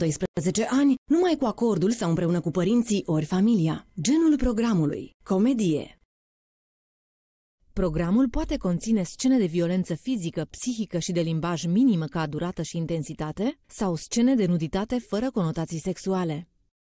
12 ani, numai cu acordul sau împreună cu părinții ori familia. Genul programului: comedie. Programul poate conține scene de violență fizică, psihică și de limbaj minimă ca durată și intensitate sau scene de nuditate fără conotații sexuale.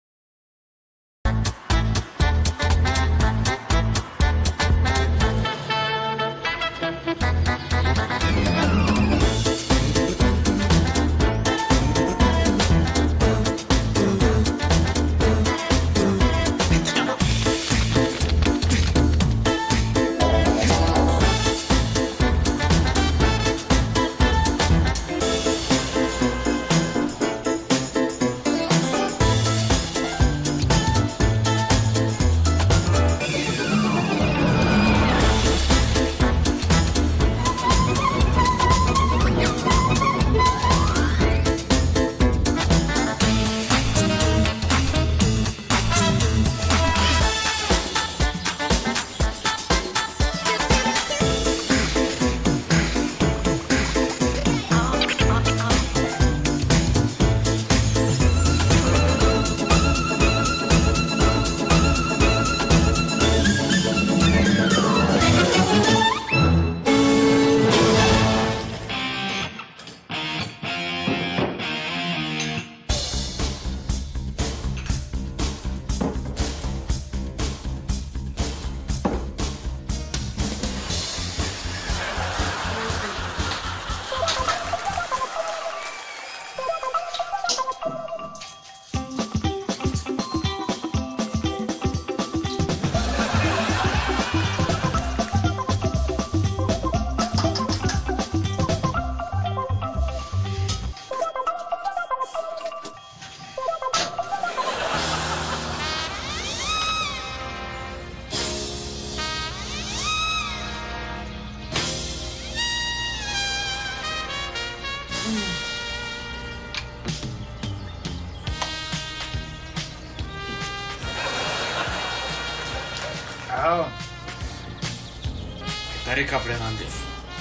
Tare ca Fernandez.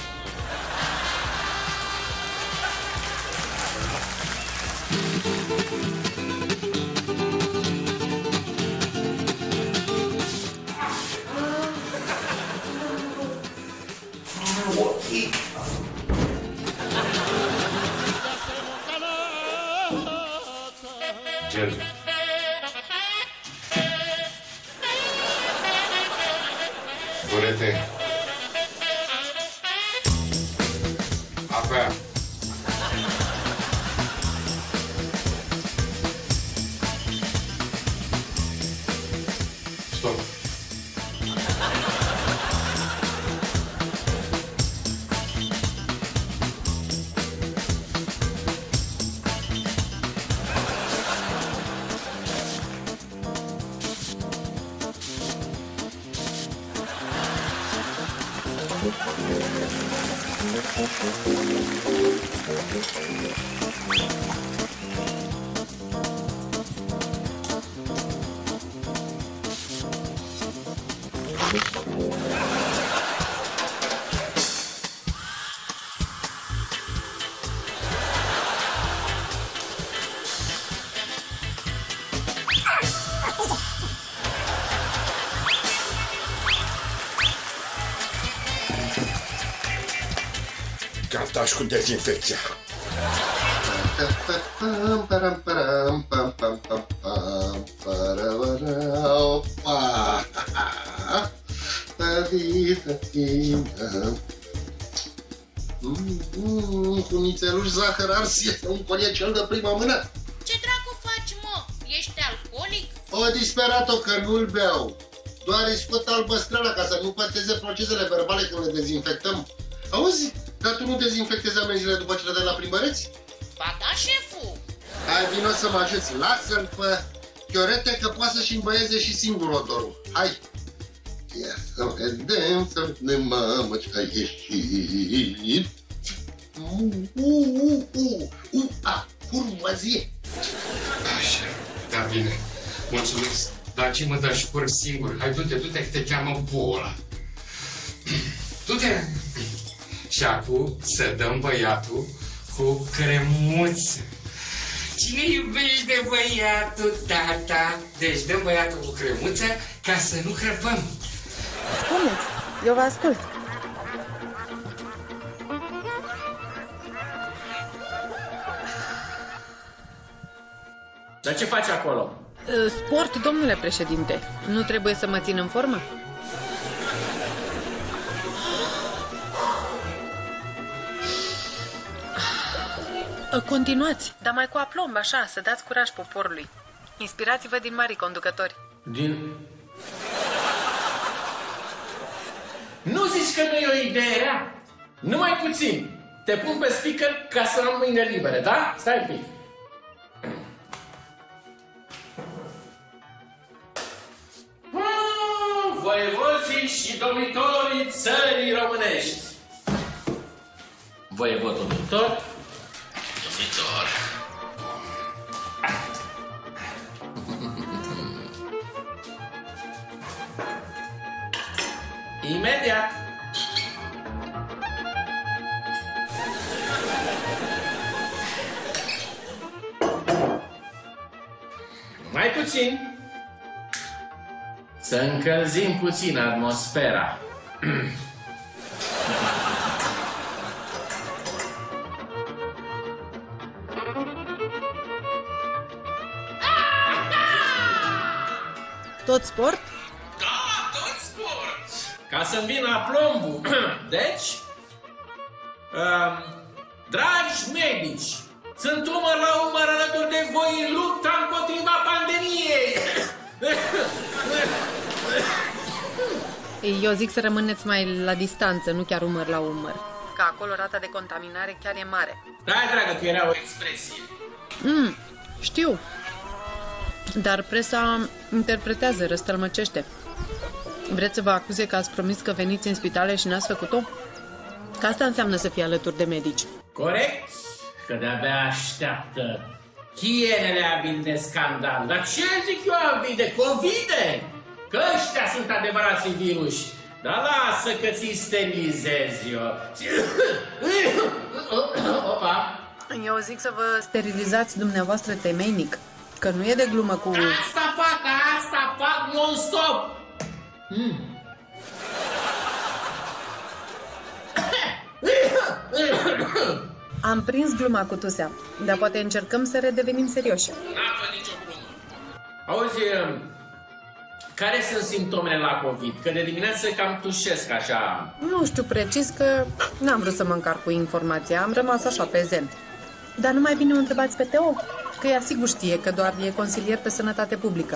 Gel. Burete. Apa? Stop. Gata și cu dezinfecția. Cu nițeluș, zahăr ars, un coniacel de prima mână. Ce dracu faci, mă? Ești alcoolic? O disperat-o că nu-l beau. Doar îi scot albăstrăla ca să nu păteze procesele verbale când le dezinfectăm. Auzi? Dar tu nu dezinfectezi amenziile după ce le dai la plimbăreți? Ba da, șeful! Hai, vino să mă ajuți. Lasă-l pe Chiorete că poate să-și îmbăieze și singur odorul. Hai! Ia să vedem, mamă, ce-ai ieșit. Curvăzie! Așa, da, bine. Mulțumesc. Dar ce mă dă și pur singur? Hai, du-te, du-te, că te cheamă boala. Du-te! Și acum să dăm băiatul cu cremuță. Cine iubește băiatul, tata? Deci dăm băiatul o cremuță ca să nu crăpăm. Spuneți, eu vă ascult. Dar ce faci acolo? Sport, domnule președinte. Nu trebuie să mă țin în formă? Continuați, dar mai cu aplomb, așa, să dați curaj poporului. Inspirați-vă din mari conducători. Nu zici că nu e o idee rea? Numai puțin. Te pun pe speaker ca să am mâinile libere, da? Stai un pic. Voievoții și domnitorii țării românești. Voievod domnitor. Domnitor. Imediat. Mai puțin. Să încălzim puțin atmosfera. Tot sport? Da, tot sport! Ca să-mi vină aplombul. Deci, dragi medici, sunt umăr la umăr alături de voi în lupta împotriva pandemiei. Eu zic să rămâneți mai la distanță, nu chiar umăr la umăr. Că acolo rata de contaminare chiar e mare. Stai, dragă, că era o expresie. Știu. Dar presa interpretează, răstălmăcește. Vreți să vă acuze că ați promis că veniți în spitale și n-ați făcut-o? Că asta înseamnă să fii alături de medici. Corect? Că de-abia așteaptă hienele avii de scandal. Dar ce zic eu avii de COVID-e? Că ăștia sunt adevărații viruși. Dar lasă că ți-i sterilizez eu. Opa! Eu zic să vă sterilizați dumneavoastră temeinic. Că nu e de glumă cu... Asta fac non-stop! Am prins gluma cu tusea, dar poate încercăm să redevenim serioși. N-a nicio glumă. Auzi, care sunt simptomele la COVID? Că de dimineață cam tușesc așa. Nu știu precis, că n-am vrut să mă încarc cu informația, am rămas așa pe zen. Dar nu mai bine o întrebați pe Teo, că ea sigur știe că doar e consilier pe sănătate publică.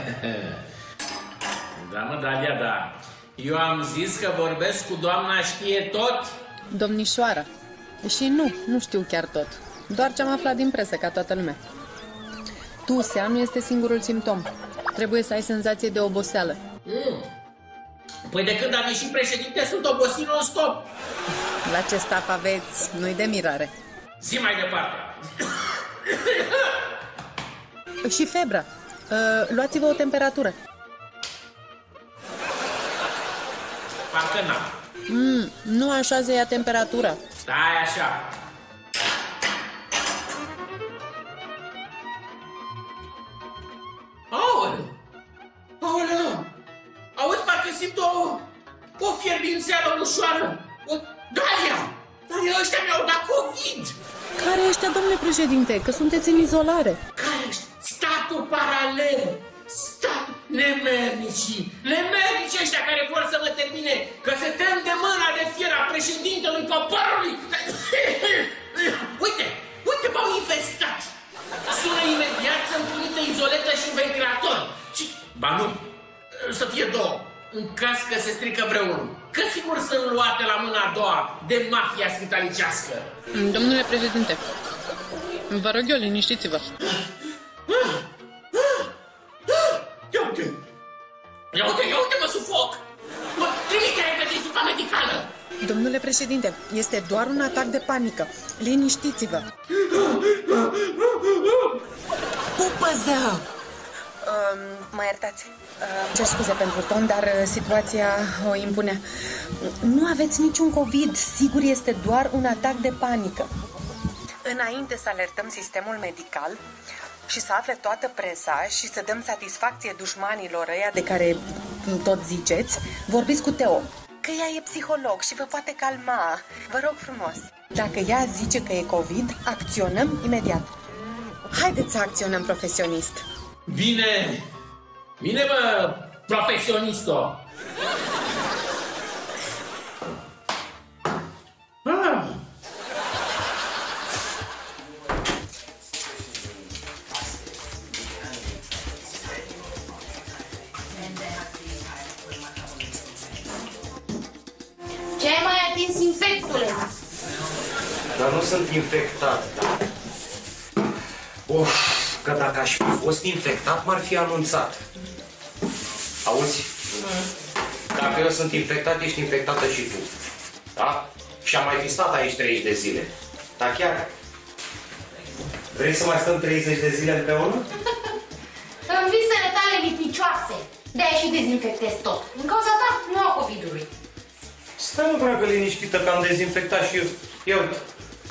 Da, mă, Dalia, da. Eu am zis că vorbesc cu doamna știe tot. Domnișoară. Și nu știu chiar tot. Doar ce am aflat din presă, ca toată lumea. Tusea nu este singurul simptom. Trebuie să ai senzație de oboseală. Păi de când am ieșit președinte sunt obosit non-stop. La ce staf aveți, nu-i de mirare. Zi mai departe. Și febra. Luați-vă o temperatură. Parcă n-am. Nu așa se ia temperatura. Stai așa. Aoleu! Auzi, parcă simt o fierbințeală ușoară. Dalia, ăștia mi-au dat COVID. Care ăștia, domnule președinte? Că sunteți în izolare. Care ăștia? Statul paralel. Nemernici ăștia care vor să mă termine, că se tem de mâna de fier a președintelui poporului. Uite, m-au infestat. Sună imediat să-mi trimite izoletă și un ventilator. Ba nu, să fie două, în caz că se strică vreunul. Că sigur sunt luate la mâna a doua de mafia spitalicească. Domnule președinte, vă rog eu, liniștiți-vă. Ia uite, mă sufoc! Trimite repede echipa medicală! Domnule președinte, este doar un atac de panică. Liniștiți-vă. Pupă-zău! Mă iertați. Cer scuze pentru ton, dar situația o impune. Nu aveți niciun COVID. Sigur, este doar un atac de panică. Înainte să alertăm sistemul medical și să afle toată presa și să dăm satisfacție dușmanilor ăia de care tot ziceți, vorbiți cu Teo, că ea e psiholog și vă poate calma. Vă rog frumos, dacă ea zice că e COVID, acționăm imediat. Haideți să acționăm profesionist. Bine! Bine, mă, profesionisto! Ce ai mai atins, infectule? Dar nu sunt infectat, da. Că dacă aș fi fost infectat, m-ar fi anunțat. Auzi? Dacă eu sunt infectat, ești infectată și tu. Da? Și am mai fi stat aici 30 de zile. Dar chiar? Vrei să mai stăm 30 de zile împreună? În visele tale lipicioase. De-aia și dezinfectezi tot. În cauza ta, nu a COVID-ului. Stai, mă, dragă, liniștită, că am dezinfectat și eu. Ia uite.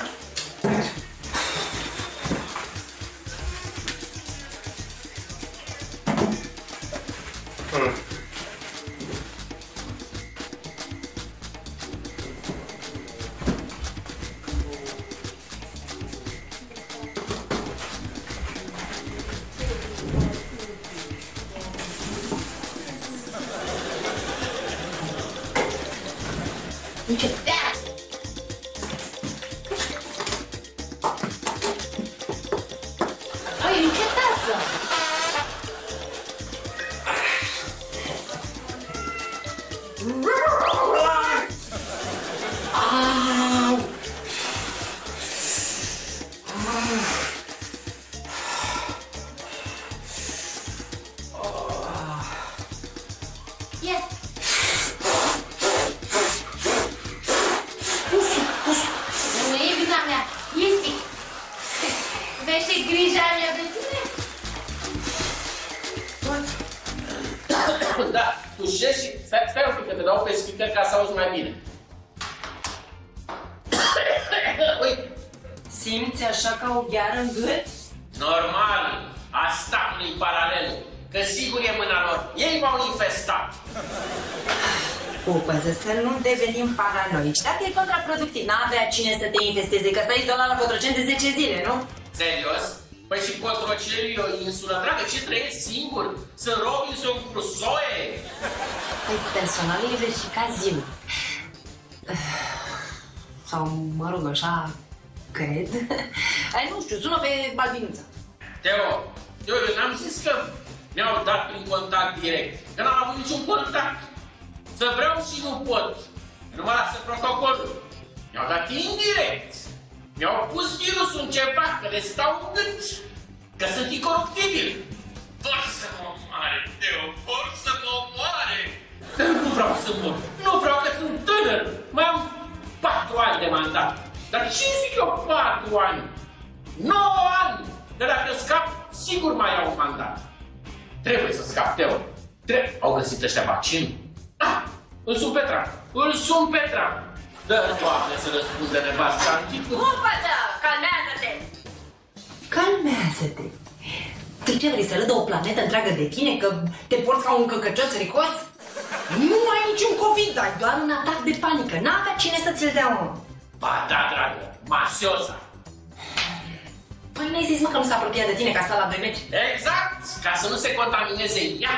Simți așa ca o gheară în gât? Normal, a statului paralel, că sigur e mâna lor. Ei m-au infestat. Pupăză, să nu devenim paranoici. Dacă e contraproductiv, n-avea cine să te infesteze, că stai izolat la Cotroceni de 10 zile, nu? Serios? Păi și Cotroceni e o insulă, dragă, ce trăiesc singur? Sunt Robinson Crusoe? Păi personal e verifica zilul. Sau, mă rog, așa, cred. Ai, nu știu, sună pe Balbinuța. Teo, eu n-am zis că mi-au dat prin contact direct, că n-am avut niciun contact. Să vreau și nu pot. Nu mă lasă protocolul. Mi-au dat indirect. Mi-au pus virusul în ceva, că le stau în gât. Că sunt incoruptibil. Vor să mă omoare, Teo, vor să mă omoare. Nu vreau să mor. Nu vreau, că sunt tânăr. Mai am 4 ani de mandat. Dar ce zic eu 4 ani? 9 ani! Că dacă scap, sigur mai au un mandat. Trebuie să scap, Teo. Au găsit ăștia vaccin? Ah, îl sun Petra. Îl sun Petra. Dă, Doamne, să răspundă nevasta. Pupătă, calmează-te! Calmează-te! Tu ce vrei să râdă o planetă întreagă de tine, că te porți ca un căcăcios ricos? Nu ai niciun COVID, ai doar un atac de panică. N-avea cine să ți-l dea, mă. Ba da, dragă, mafiosa. Păi n-ai zis, mă, că nu s-a apropiat de tine, ca sta la 2 metri? Exact, ca să nu se contamineze ea.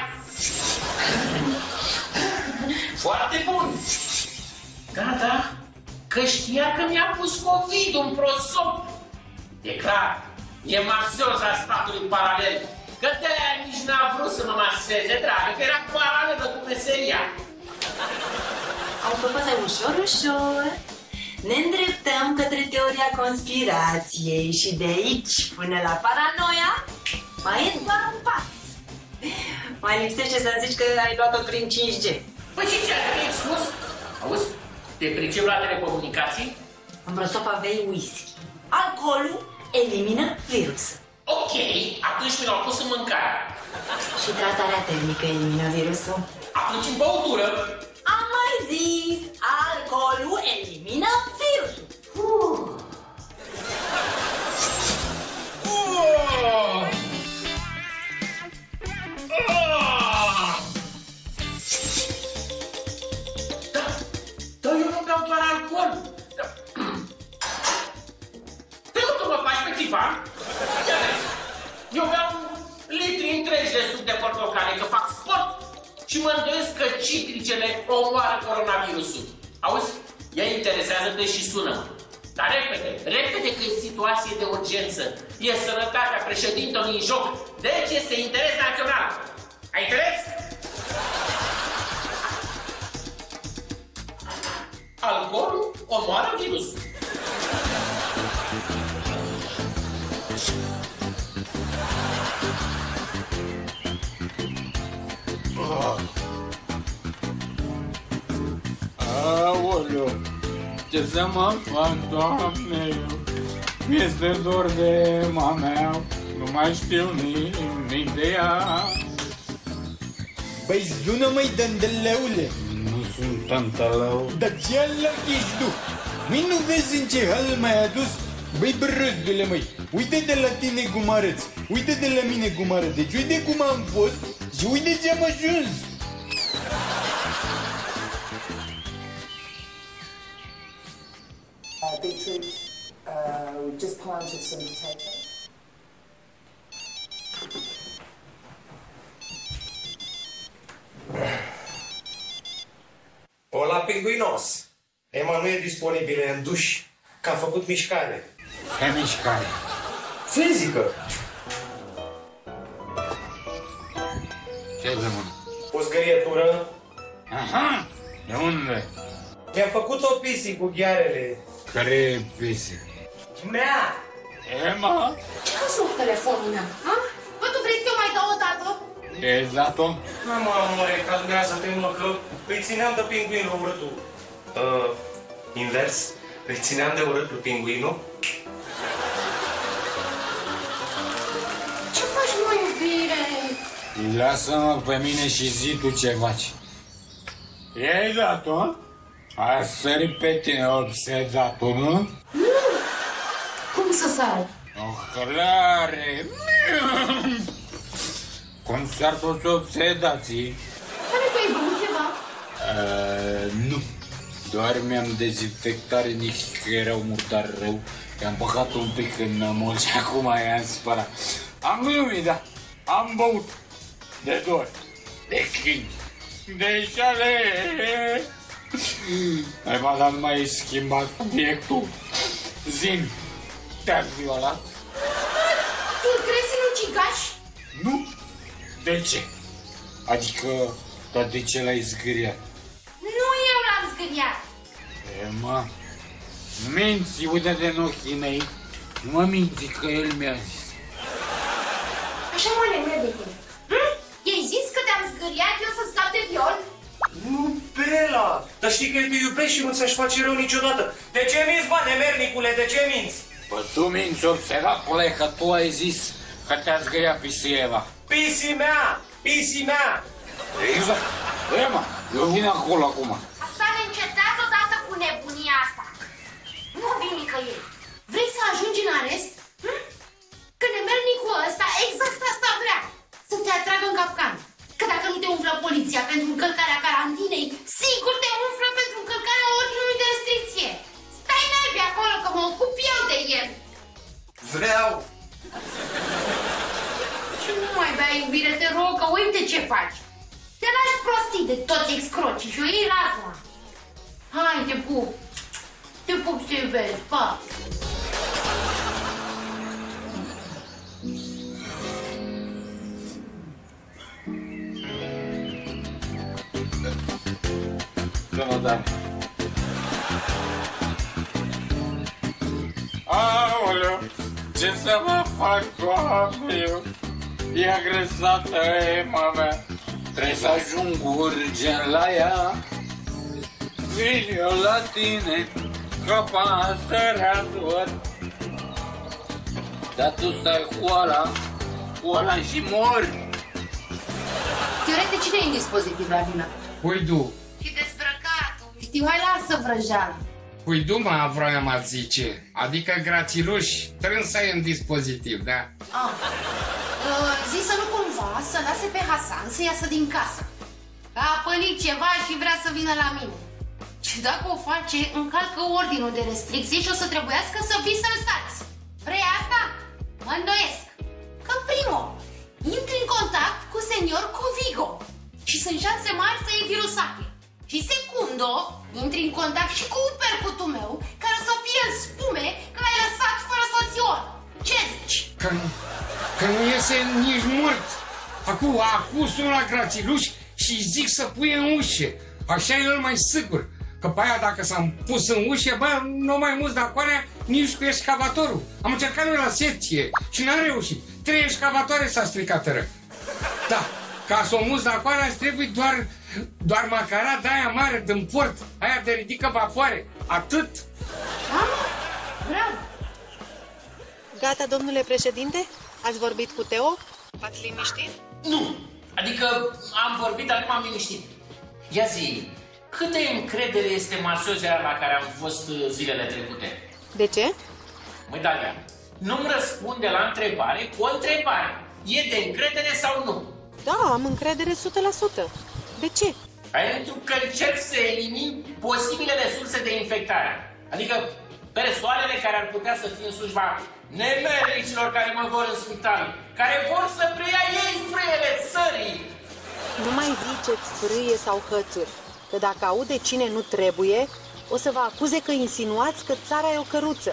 Foarte bun. Gata, că știa că mi-a pus COVID un prosop. E clar, e mafiosa statului paralel. Că de-aia nici n-a vrut să mă maseze, dragă, că era paralelă cu meseria. Au făcut ușor, ușor. Ne îndreptăm către teoria conspirației și de aici până la paranoia mai e doar un pas. Mai lipsește să-mi zici că ai luat-o prin 5G. Păi și ce ai spus? Auzi, te pricep la telecomunicații? În prosop aveai whisky. Alcoolul elimină virus. Ok, atunci mi l-au pus în mâncare. Și tratarea termică elimină virusul. Atunci în băutură. Am mai zis, alcoolul elimină virusul. și mă îndoiesc că citricele omoară coronavirusul. Auzi? Ea interesează-te și sună-mă. Dar repede, repede că e situație de urgență. E sănătatea președintelui în joc. Deci este interes național. Ai interes? Alcoolul omoară virusul. Aoleu, ce să mă fac, Doamne? Mi-este dor de mama, nu mai știu nimic de ea. Băi, zună-măi, dândălăule! Nu sunt tantălău. Dar ce alău ești tu? Măi, nu vezi în ce hal m-ai adus? Băi, brăzdule, măi, uite de la tine cum arăți, uite de la mine cum arăt, deci uite cum am fost și uite ce am ajuns. Beetroot, we just planted some potatoes. Ola Pinguinos. Emma nu e disponibilă în duș, că a făcut mișcare. Ce mișcare? Fizică. Ce zămână? O zgărietură. Aha, de unde? Mi-a făcut o pisi cu ghearele. Care e pisi? Mea! Ce Emma? faci cu telefonul meu? Bă, tu vrei să eu mai dau o dată? E dat-o? Nu, amore, calmează-te, mă, că îi țineam de pinguinul urâtul. Invers. Îi țineam de urâtul pinguinul. Ce faci, mă, iubire? Lasă-mă pe mine și zi tu ce faci. I-ai dat-o? A sărit pe tine obsedat-o, nu? Nu! Cum să sară? O clare! Cum s-ar toți obsedații? Pare că ai băut ceva? Nu. Doar mi-am dezinfectat nici că erau murdar rău. I-am băgat un pic în mol și acum i-am spălat. Am glumit, da. Am băut. De dor. De chin. De șale. Ai m-a mai schimbat subiectul. Zi-mi, te-a violat? Tu crezi în ucigaș? Nu. De ce? Adică, dar de ce l-ai zgâriat? Nu eu l-am zgâriat. Emma, minți, uite-te în ochii mei. Nu mă minți că el mi-a zis. Așa mă nemre de tine. I-ai zis că te-am zgâriat eu să scap de viol? Nu, Bela! Dar știi că el te iubești și nu ți-aș face rău niciodată. De ce minți, bă, nemernicule, de ce minți? Bă, tu minți, obsedacule, că tu ai zis că te-a zgâriat Pisieva. Pisi mea! Pisi mea! Exact. Emma, eu vin acolo acum. Asta ne încetat odată cu nebunia asta. Nu vin nicăieri. Vrei să ajungi în arest? Că nemernicul ăsta exact asta vrea. Să te atragă în capcan. Că dacă nu te umflă poliția pentru încălcarea carantinei, sigur te umflă pentru încălcarea ordinului de restricție. Stai naibii acolo că mă ocup eu de el. Vreau! Și nu mai bea, iubire, te rog, că uite ce faci. Te lași prostii de toți excrocii și o iei razna. Hai, te pup. Te pup și te iubesc, pa. Sănătate. Aoleu, ce să mă fac, Doamne? E agresată Emma mea. Trebuie să ajung urgent la ea. Vin eu la tine, ca pasărea zor. Dar tu stai cu ăla și mori. Teoretic, cine e în dispozitiv la vină? Huidu. Și dezbrăcatul. Știu, hai lasă vrăjeală. Huidu, mă, vroiam a zice. Adică grațiluș, trânsa e în dispozitiv, da? Zis să nu cumva să lase pe Hasan să iasă din casă. A pălit ceva și vrea să vină la mine. Și dacă o face, încalcă ordinul de restricție și o să trebuiască să vii să-l stați. Vrei asta? Mă îndoiesc. Că primo, intri în contact cu senior Covigo și sunt șanse mari să iei virusate. Și secundo, intri în contact și cu upercutul meu, care o să fie în spume că l-ai lăsat fără soțior. Ce zici? Că nu iese nici mort. Acum sună la grațiluș și zic să pui în ușă. Așa e el mai sigur. Că pe aia dacă s-am pus în ușă, bă, nu mai mulți de acolo, nici cu excavatorul. Am încercat noi la secție și n-am reușit. 3 excavatoare s-a stricat tără. Da, ca să o muți de acolo, îți trebuie doar macara de aia mare din port, aia de ridică vapoare. Atât. Bravo. Gata, domnule președinte? Ați vorbit cu Teo? V-ați liniștit? Nu, adică am vorbit, dar nu m-am liniștit. Ia zi, câtă încredere este masozia la care am fost zilele trecute? De ce? Măi, Dalia, nu-mi răspunde la întrebare cu o întrebare. E de încredere sau nu? Da, am încredere 100%. De ce? Pentru că încerc să elimin posibilele surse de infectare. Adică persoanele care ar putea să fie în slujba nemernicilor care mă vor în spital, care vor să preia ei frâiele țării. Nu mai ziceți frâie sau hățuri, că dacă aude cine nu trebuie, o să vă acuze că insinuați că țara e o căruță.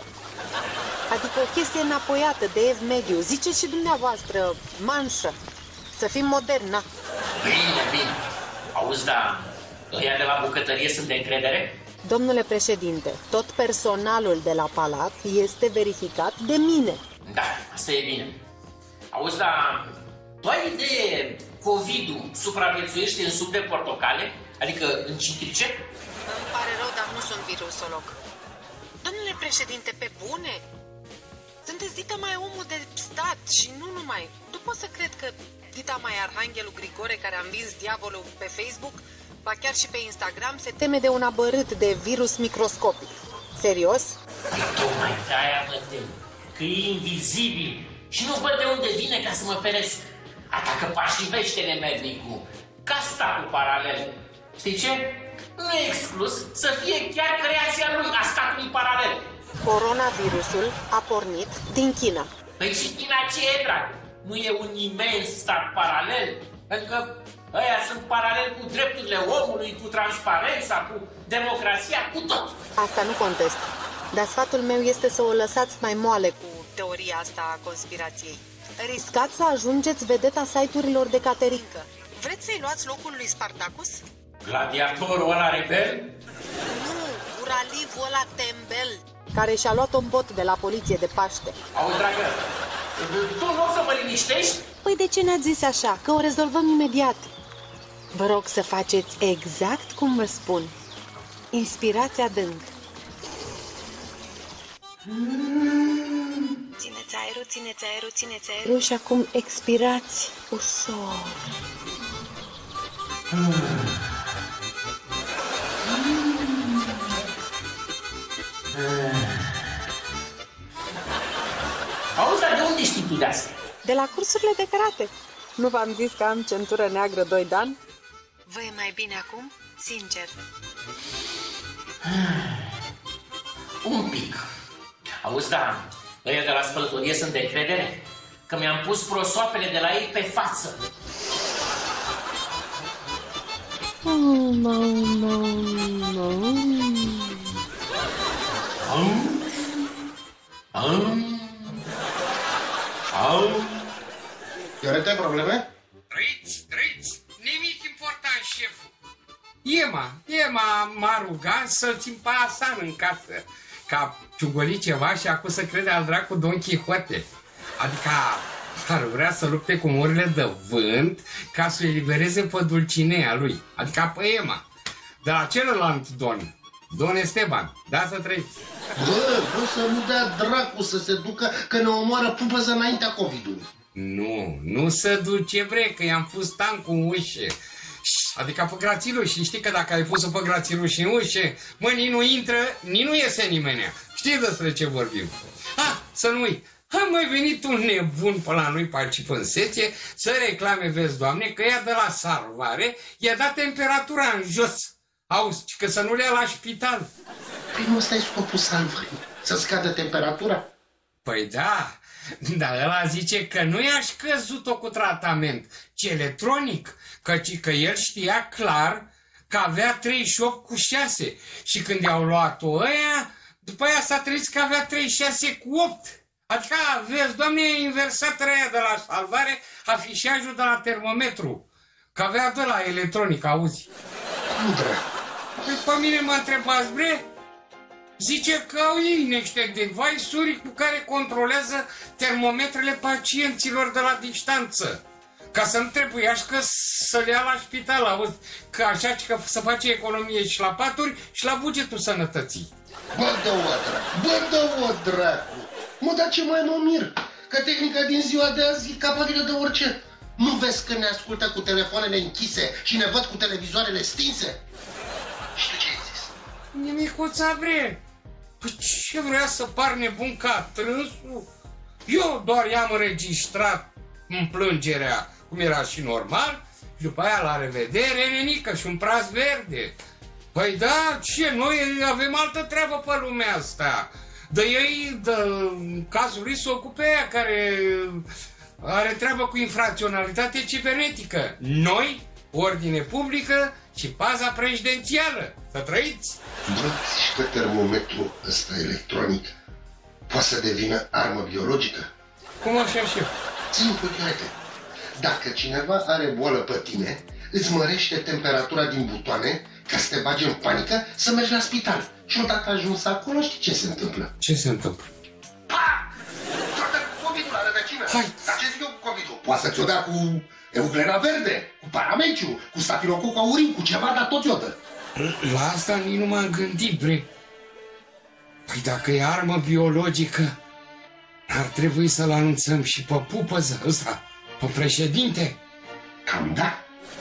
Adică o chestie înapoiată de ev mediu. Ziceți și dumneavoastră, manșă. Să fim moderni, na. Bine. Auzi, da, ăia de la bucătărie sunt de încredere? Domnule președinte, tot personalul de la palat este verificat de mine. Da, asta e bine. Auzi, da, tu ai idee COVID-ul supraviețuiește în suc de portocale? Adică în citrice? Îmi pare rău, dar nu sunt virusolog. Domnule președinte, pe bune? Sunteți dita mai omul de stat și nu numai. Nu pot să cred că dita mai Arhanghelul Grigore, care a învins diavolul pe Facebook, ba chiar și pe Instagram, se teme de un abărât de virus microscopic. Serios? Păi tocmai de-aia mă tem, că e invizibil și nu văd de unde vine ca să mă feresc. Atacă pașivește nemernicul, ca statul paralel. Știi ce? Nu e exclus să fie chiar creația lui, a statului paralel. Coronavirusul a pornit din China. Păi și China ce e, drag? Nu e un imens stat paralel? Pentru că ăia sunt paralel cu drepturile omului, cu transparența, cu democrația, cu tot. Asta nu contest. Dar sfatul meu este să o lăsați mai moale cu teoria asta a conspirației. Riscați să ajungeți vedeta site-urilor de caterincă. Vreți să-i luați locul lui Spartacus? Gladiatorul ăla rebel? Nu, uralivul ăla tembel, care și-a luat un bot de la poliție de Paște. Auzi, dragă, tu nu o să mă liniștești? Păi de ce ne-ați zis așa? Că o rezolvăm imediat. Vă rog să faceți exact cum vă spun. Inspirați adânc. Țineți aerul, țineți aerul, țineți aerul și acum expirați ușor. Auzi, dar de unde știi tu de asta? De la cursurile de karate. Nu v-am zis că am centură neagră 2 dan? Vă e mai bine acum? Sincer. Un pic. Auzi, da, ăia de la spălătorie sunt de credere? Că mi-am pus prosoapele de la ei pe față. Iorete, probleme? Trăiți, nimic important, șeful. Ema m-a rugat să-l țin pe Asan în casă, ca ciugoli ceva și acum să crede al dracu Don Quixote. Adică ar vrea să lupte cu morile de vânt ca să elibereze pe Dulcinea lui, adică pe Ema. De la celălalt Don Esteban, da, să trăiți. Bă, să nu dea dracu să se ducă, că ne omoară pupăză înaintea COVID-ului. Nu se duce, bre, că i-am pus tancul în ușă. Adică pe grațiluș. Și știi că dacă ai pus-o pe grațiluș în ușă, mă, nici nu intră, nici nu iese nimeni. Știi despre ce vorbim. Să nu uit. A mai venit un nebun pe la noi pe aici în seție să reclame, vezi, Doamne, că ea de la salvare i-a dat temperatura în jos. Auzi, că să nu le ia la spital. Păi nu ăsta e scopul salvării, să scadă temperatura? Păi da, Dar ăla zice că nu i-aș căzut-o cu tratament, ci electronic, căci că el știa clar că avea 38 cu 6 și când i-au luat-o ăia, după aia s-a trezit că avea 36 cu 8. Adică, vezi, doamne, e inversat aia de la salvare, afișajul de la termometru. Că avea de la electronic, auzi? Cum dracu? Păi pe mine mă întrebați, bre? Zice că au ei niște device-uri cu care controlează termometrele pacienților de la distanță. Ca să nu trebuiască să le ia la spital, auzi? Că așa că să face economie și la paturi și la bugetul sănătății. Bă, dă-o dracu! Mă, dar ce mai mă mir? Că tehnica din ziua de azi e capabilă de orice. Nu vezi că ne ascultă cu telefoanele închise și ne văd cu televizoarele stinse? Și de ce ai zis? Nimicuța, bre! Păi ce vrea să par nebun ca trânsul? Eu doar i-am înregistrat în plângerea, cum era și normal, și după aia la revedere, nenică, și un praz verde. Păi da, ce, noi avem altă treabă pe lumea asta. De ei, de cazul lui, se ocupe aia care are treabă cu infracționalitate cibernetică. Noi, ordine publică și paza prezidențială. Să trăiți! Bă, zici că termometrul ăsta electronic poate să devină armă biologică? Cum așa și eu? Țin puțin, haide. Dacă cineva are boală pe tine, îți mărește temperatura din butoane ca să te bagi în panică să mergi la spital. Și odată ajuns acolo, știi ce se întâmplă? Ce se întâmplă? Pa! Toată COVID-ul la rădăcină. Hai! Dar ce zic eu cu COVID-ul? Poate să ți-o dea cu euglena verde, cu paramenciu, cu stafilococ auriu, cu ceva, dar tot iodă. La asta nici nu m-am gândit, bre. Păi dacă e armă biologică, ar trebui să-l anunțăm și pe pupăză ăsta, pe președinte. Cam da.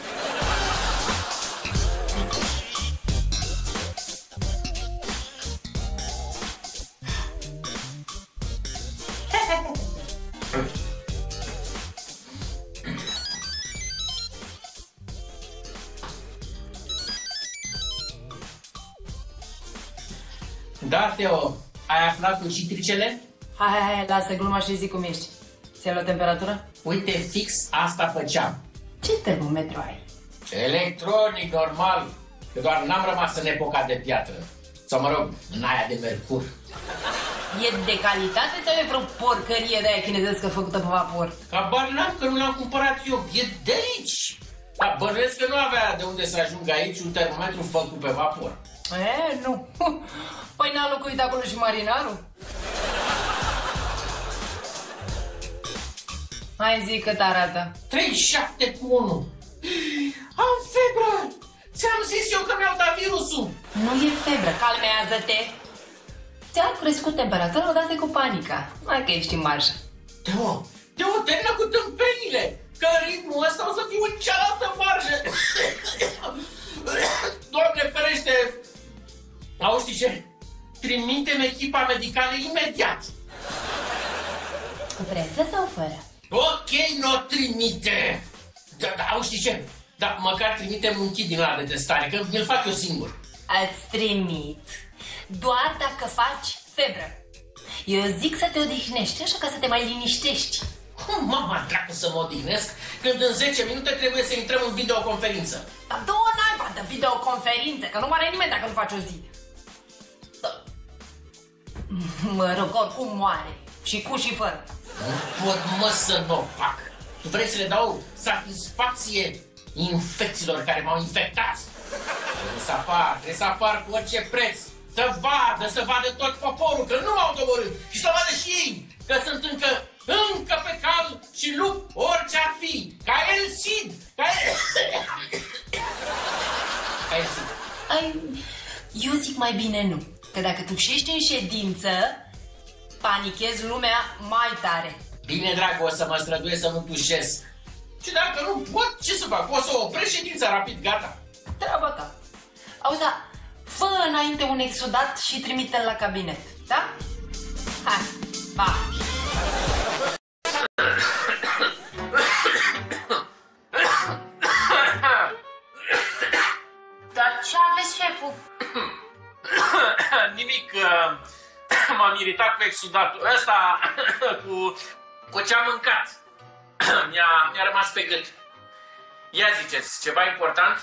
Da, Teo, ai aflat cu citricele? Hai, lasă gluma și zi cum ești. Ți-ai luat temperatură? Uite, fix asta făceam. Ce termometru ai? Electronic, normal. Că doar n-am rămas în epoca de piatră. Sau mă rog, în aia de mercur. E de calitate sau e vreo porcărie de aia chinezească făcută pe vapor? Habar n-am, că nu l-am cumpărat eu. E de aici. Dar bănuiesc că nu avea de unde să ajungă aici un termometru făcut pe vapor. Nu. Păi n-a locuit acolo și marinarul? Hai zi cât arată. 37 cu 1. Am febră! Ți-am zis eu că mi-au dat virusul. Nu e febră, calmează-te. Ți-a crescut temperatura odată cu panica. Hai că ești în marșă. Teo, termină cu tâmpenile. Că în ritmul ăsta o să fiu în cealaltă marșă. Doamne ferește! Auzi, știi ce? Trimitem echipa medicală imediat. Cu breză sau fără? Ok, n-o trimite. Da, auzi, știi ce? Da, măcar trimitem un kit din ăla de testare, că mi-l fac eu singur. Îți trimit doar dacă faci febră. Eu zic să te odihnești, așa ca să te mai liniștești. Cum, mama, dracu, să mă odihnesc când în 10 minute trebuie să intrăm în videoconferință? Dar două naiba de videoconferințe, că nu moare nimeni dacă nu faci o zi. Mă rog, oricum moare. Și cu și fără. Nu pot, mă, să nu o fac. Tu vrei să le dau satisfacție infecțiilor care m-au infectat? Trebuie să apar cu orice preț. Să vadă tot poporul că nu m-au doborât. Și să vadă și ei că sunt încă pe cal și lupt orice ar fi. Ca El Cid. Ca El Cid. Eu zic mai bine nu. Că dacă tu șești în ședință, panichezi lumea mai tare. Bine, dragă, o să mă străduiesc să nu tușesc. Și dacă nu pot, ce să fac? O să opresc ședința rapid, gata. Treaba ta. Auzi, da, fă înainte un exudat și trimite-l la cabinet, da? Hai, pa! Dar ce aveți, șeful? Nimic, mă m-am iritat cu exudatul ăsta, cu ce-am mâncat. Mi-a rămas pe gât. Ia ziceți, ceva important?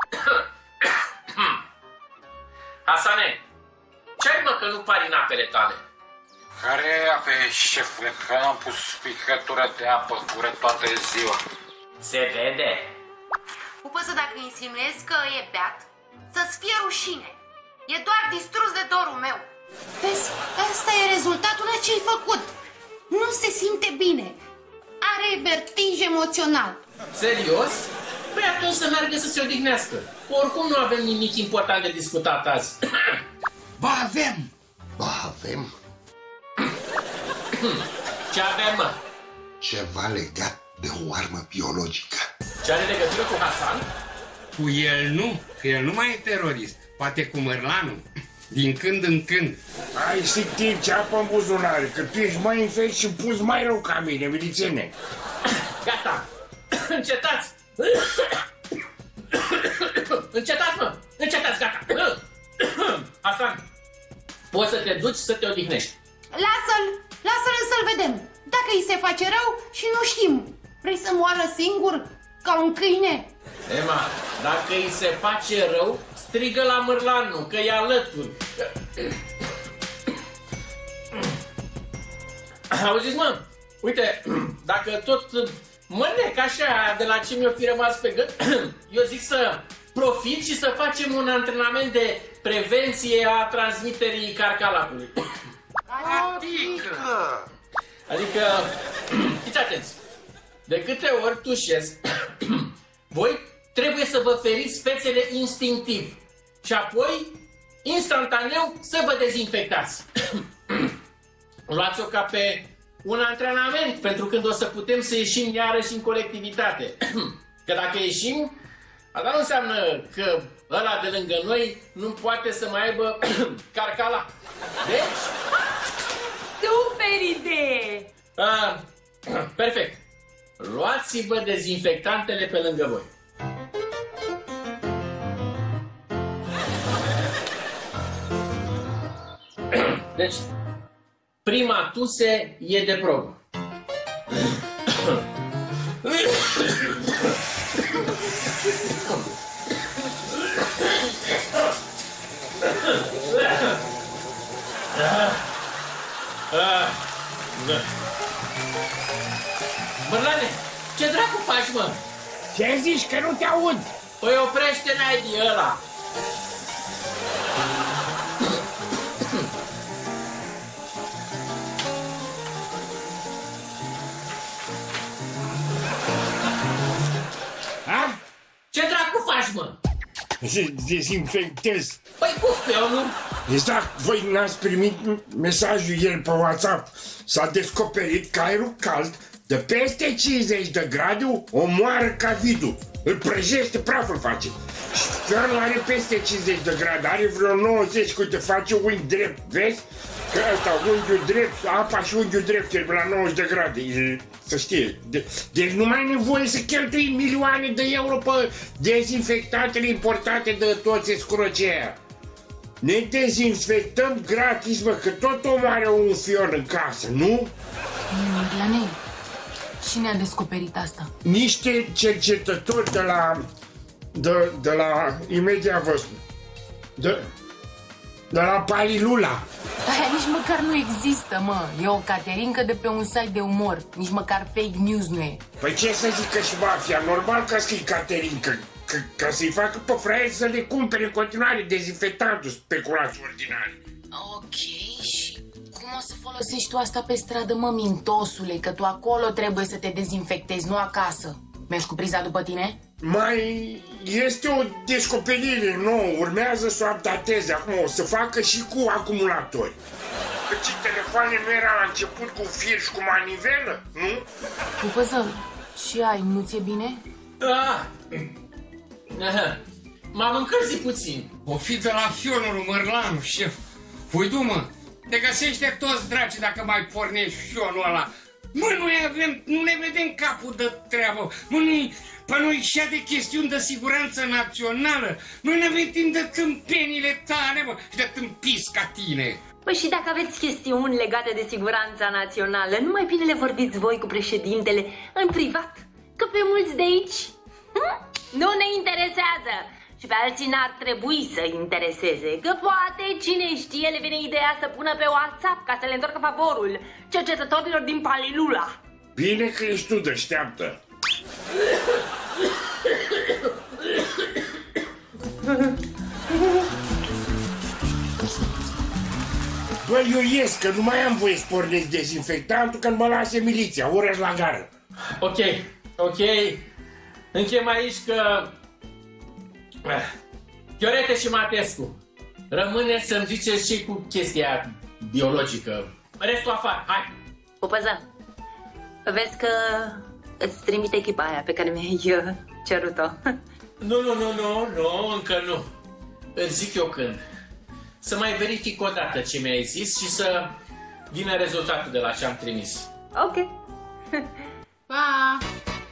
Hasane, ce-ai mă că nu pari în apele tale? Care ape, șefule, că n-am pus picătură de apă cură toată ziua. Se vede. Pupăță, dacă insinuezi că e beat, să-ți fie rușine. E doar distrus de dorul meu. Vezi, asta e rezultatul la ce-ai făcut. Nu se simte bine. Are vertij emoțional. Serios? Păi atunci să meargă să se odihnească. Oricum nu avem nimic important de discutat azi. Ba avem! Ba avem Ce avem, mă? ceva legat de o armă biologică. Ce are legătură cu Hasan? Cu el nu, că el nu mai e terorist. Poate cu Mărlanu. Din când în când. Ai să timp ce apă în buzunare, că tu ești mai infect și pus mai rău ca mine, milițene. Gata! Încetați! Încetați, mă! Încetați, gata! Hasan, poți să te duci să te odihnești. Lasă-l să-l vedem. Dacă îi se face rău și nu știm. Vrei să moară singur, ca un câine? Emma, dacă îi se face rău, strigă la Mărlanu, că e alături. Auziți, mă? Uite, dacă tot mănec așa de la ce mi-o fi rămas pe gât, eu zic să profit și să facem un antrenament de prevenție a transmiterii carcalacului. Adică, fiți atenți, de câte ori tușesc, voi trebuie să vă feriți fețele instinctiv și apoi, instantaneu, să vă dezinfectați. Luați-o ca pe un antrenament pentru când o să putem să ieșim iarăși în colectivitate. Că dacă ieșim, asta nu înseamnă că ăla de lângă noi nu poate să mai aibă carcala. Deci... Super idee! Perfect. Luați-vă dezinfectantele pe lângă voi. Deci, prima tuse e de probă. Mărlane, ce dracu faci, mă? Ce zici că nu te aud? Păi oprește naibii ăla. Ha? Ce dracu faci, mă? Dezinfectez. Păi cu feonul? Exact, voi n-ați primit mesajul ieri pe WhatsApp. S-a descoperit că aerul cald de peste 50 de grade omoară cavidul. Îl prăjește, praful face. Și feonul are peste 50 de grade, are vreo 90, că te face unghi drept, vezi? Că ăsta, unghiul drept, apa și unghiul drept e la 90 de grade, să știe. Deci nu mai ai nevoie să cheltui milioane de euro pe dezinfectantele importate de toți escroceia. Ne dezinfectăm gratis, mă, că tot omul are un fion în casă, nu? Mărlane, cine a descoperit asta? Niște cercetători de la imediat vă spun, de la Palilula. Aia nici măcar nu există, mă. E o caterincă de pe un site de umor. Nici măcar fake news nu e. Păi ce să zică și mafia? Normal că să-i caterincă. Ca să-i facă pe fraieri să le cumpere în continuare dezinfectantul speculații ordinari. Ok, și cum o să folosești tu asta pe stradă, mă, mintosule? Că tu acolo trebuie să te dezinfectezi, nu acasă. Mergi cu priza după tine? Mai este o descoperire nouă, urmează să o updateze acum, o să facă și cu acumulatori. Căci telefoane nu era la început cu fir și cu manivelă, nu? Pupăză, ce ai, nu ți-e bine? M-am încălzit puțin. O fi de la fionul lui Mărlanu, șef. Voi du-mă, te găsește toți draci dacă mai pornești fionul ăla. Mă, nu ne vedem capul de treabă. Mă, noi și de chestiuni de siguranță națională. Noi ne vedem de tâmpenile tale, mă, și de tâmpis ca tine. Păi și dacă aveți chestiuni legate de siguranța națională, nu mai bine le vorbiți voi cu președintele în privat, că pe mulți de aici nu ne interesează. Și pe alții n-ar trebui să intereseze, că poate, cine știe, le vine ideea să pună pe WhatsApp ca să le întoarcă favorul cercetătorilor din Palilula. Bine că ești tu deșteaptă. Băi, eu ies, că nu mai am voie să pornesc dezinfectantul, că mă lase miliția, orăși la gară. Ok. Închem aici că... Chiorete și Matescu, rămâne să-mi ziceți și cu chestia biologică. Restul afară, hai! Pupăză, vezi că îți trimite echipa aia pe care mi-ai cerut-o. Nu, încă nu. Îți zic eu când. Să mai verific o dată ce mi-ai zis și să vină rezultatul de la ce am trimis. Ok. Pa!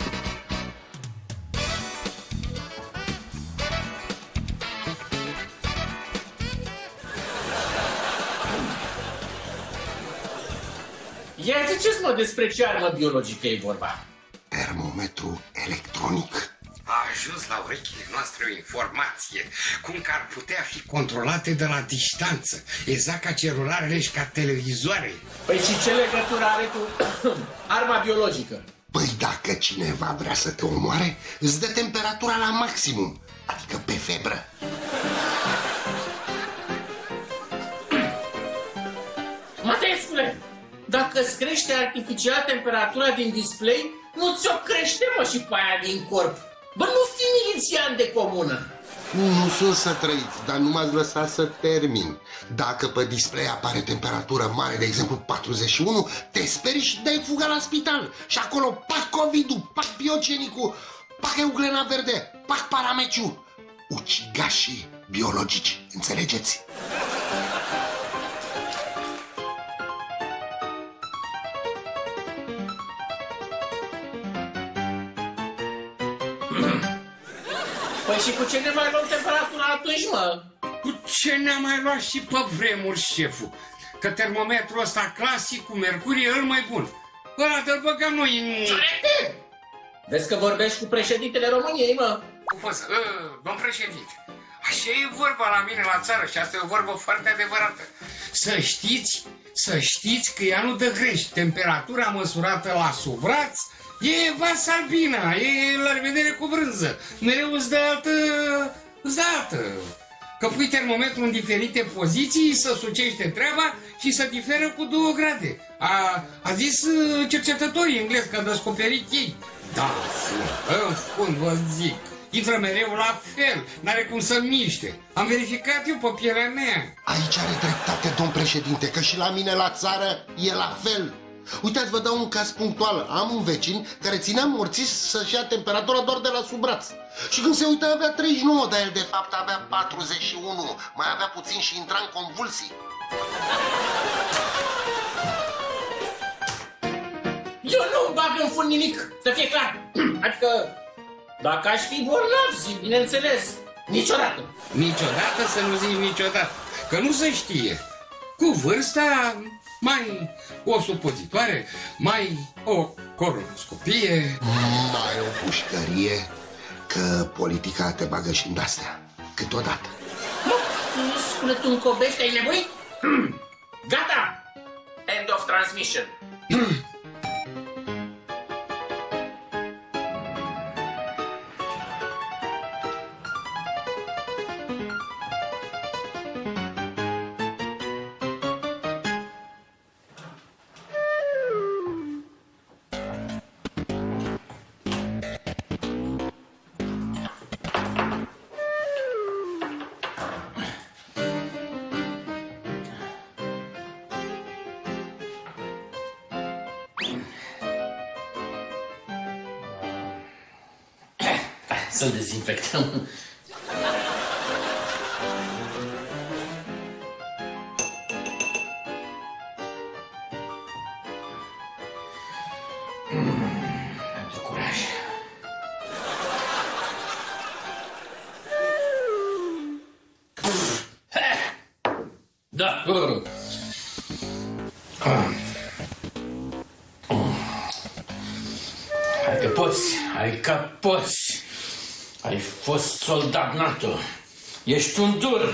Ia ziceți-mă despre ce armă biologică e vorba. Termometru electronic. A ajuns la urechile noastre o informație, cum că ar putea fi controlate de la distanță, exact ca celularele și ca televizoarele. Păi și ce legătură are cu arma biologică? Păi dacă cineva vrea să te omoare, îți dă temperatura la maximum, adică pe febră. Matescule, dacă îți crește artificial temperatura din display, nu ți-o crește, mă, și pe aia din corp. Bă, nu fi milițian de comună. Nu sunt să trăiți, dar nu m-ați lăsat să termin. Dacă pe display apare temperatură mare, de exemplu 41, te sperii și dai fuga la spital. Și acolo pac COVID-ul, pac biogenicul, pac euglena verde, pac parameciu. Ucigașii biologici, înțelegeți? Păi și cu ce ne mai luăm temperatura atunci, mă? Cu ce ne-a mai luat și pe vremuri, șeful? Că termometrul ăsta clasic cu mercur e el mai bun. Ăla te-l băgăm noi în... Ciorete! Vezi că vorbești cu președintele României, mă? Domn președinte, așa e vorba la mine la țară și asta e o vorbă foarte adevărată. Să știți că ea nu dă greș. Temperatura măsurată la sub braț e vas albina, e la revedere cu brânză. Mereu îți dă altă. Că pui termometrul în diferite poziții, să sucește treaba și să diferă cu 2 grade. A zis cercetătorii englezi că au descoperit ei. Da, în fund vă zic, intră mereu la fel, n-are cum să miște. Am verificat eu pe pielea mea. Aici are dreptate, domn președinte, că și la mine la țară e la fel. Uitați, vă dau un caz punctual. Am un vecin care ținea morții să-și ia temperatura doar de la sub braț. Și când se uită avea 39, dar el de fapt avea 41. Mai avea puțin și intra în convulsii. Eu nu bag în fund nimic, să fie clar. Adică, dacă aș fi bolnav, zic, bineînțeles, niciodată. Niciodată să nu zici niciodată, că nu se știe. Cu vârsta, mai o supozitoare, mai o colonoscopie. Mai o pușcărie, că politica te bagă și în astea, câteodată. Spune tu în cobești, ai nebunit? Gata! End of transmission. Să-l dezinfectăm. Am curaj. Da. Hai că poți, hai că poți. Ai fost soldat NATO. Ești un dur.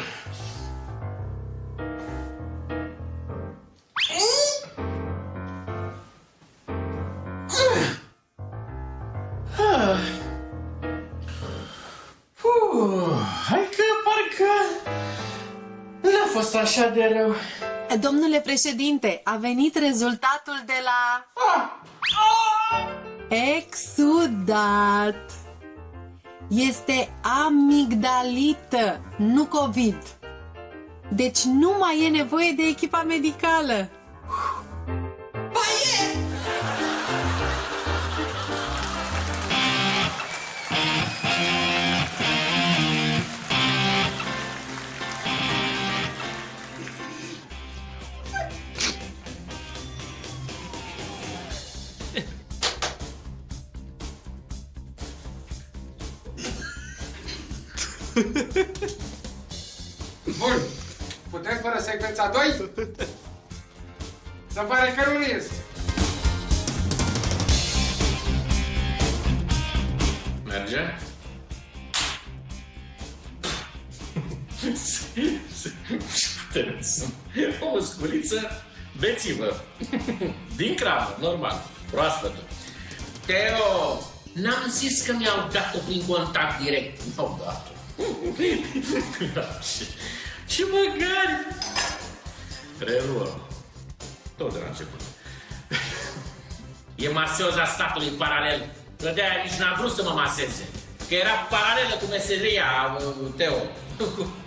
Hai că parcă n-a fost așa de rău. Domnule președinte, a venit rezultatul de la... Exudat. Este amigdalită, nu COVID. Deci nu mai e nevoie de echipa medicală. Bun. Putem fără secvența 2? Se pare că nu este. Merge? O sculiță bețivă. Din cravă, normal, proaspătă. Teo, n-am zis că mi-au dat-o prin contact direct. Mi-au dat-o. Și măgari! Reluăm. Tot de la început. E maseoza statului paralel. Că de-aia nici n-a vrut să mă maseze. Că era paralelă cu meseria, Teo.